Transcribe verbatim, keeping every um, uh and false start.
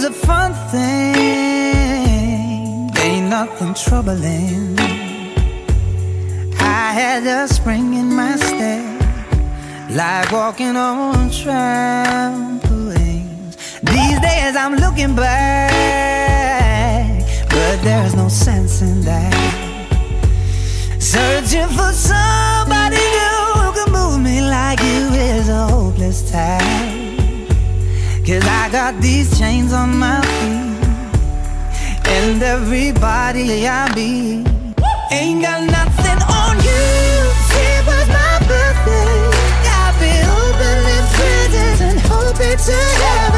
a fun thing, ain't nothing troubling. I had a spring in my step, like walking on trampolines. These days I'm looking back, but there's no sense in that. Searching for somebody new who can move me like you is a hopeless task. Cause I got these chains on my feet, and everybody I meet ain't got nothing on you. See, it was my birthday, I've been open in prisons and hoping to heaven